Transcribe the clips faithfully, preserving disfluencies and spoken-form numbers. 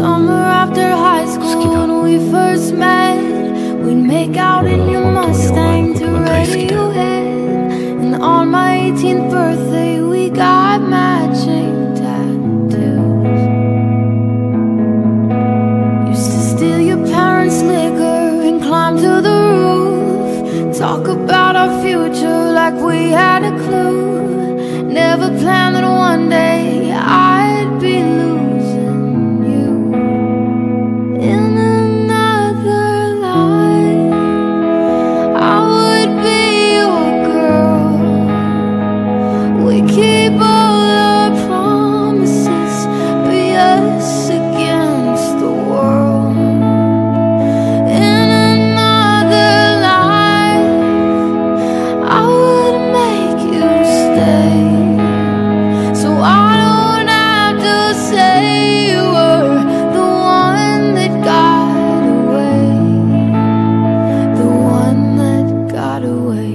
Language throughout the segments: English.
Summer after high school when we first met, we'd make out in your Mustang to Radiohead. And on my eighteenth birthday we got matching tattoos. Used to steal your parents' liquor and climb to the roof, talk about our future like we had a clue. Never planned that one day I'd be losing you. In another life I would be your girl. We keep all our promises, be us against the world. In another life I would make you stay, so I don't have to say you were the one that got away, the one that got away.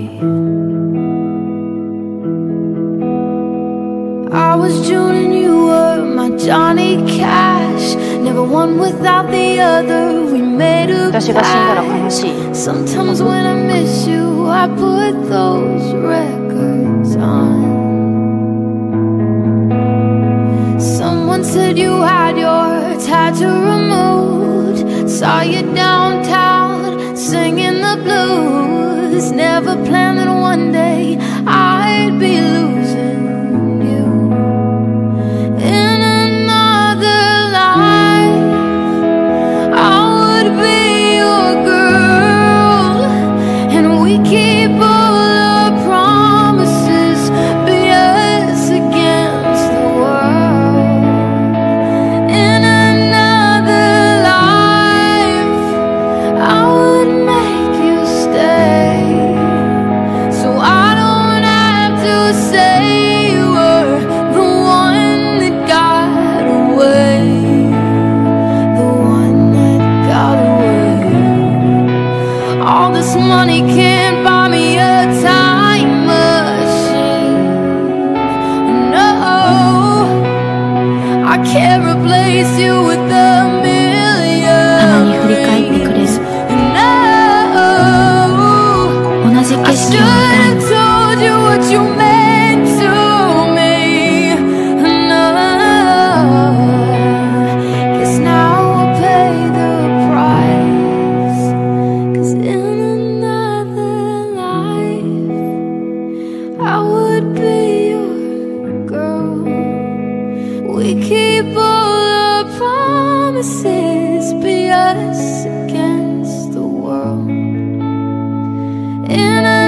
I was June and you were my Johnny Cash. Never one without the other, we made a 私が死んだら悲しい。 Sometimes when I miss you, I put those records on. Someone said you had your tattoo removed, saw you downtown singing the blues. Never planned that one day I'd be losing you. In another life I would be your girl, and we keep all our promises, be us against the world. In another life I would make you stay, so I don't have to say you were the one that got away, the one that got away. All this money can't buy me a time machine. No, I can't replace you with a たまに million 振り返ってくれる rings. No, 同じ景 I 色 should を見たい have told you what you meant to me. No, 'cause now I'll pay the price. 'Cause in another life I would be your girl. We keep all our promises, be us against the world. In a